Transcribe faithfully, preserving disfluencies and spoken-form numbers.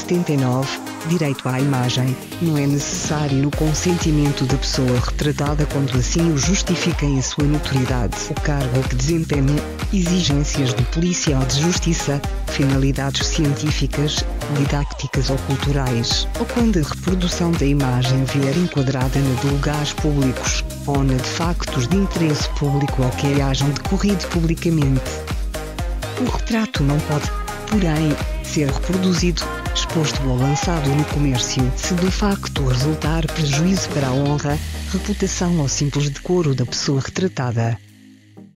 setenta e nove, direito à imagem, não é necessário o consentimento da pessoa retratada quando assim o justifiquem a sua notoriedade, o cargo que desempenha, exigências de polícia ou de justiça, finalidades científicas, didáticas ou culturais, ou quando a reprodução da imagem vier enquadrada na de lugares públicos, ou na de factos de interesse público ou que hajam decorrido publicamente. O retrato não pode, porém, ser reproduzido, exposto ou lançado no comércio se do facto resultar prejuízo para a honra, reputação ou simples decoro da pessoa retratada.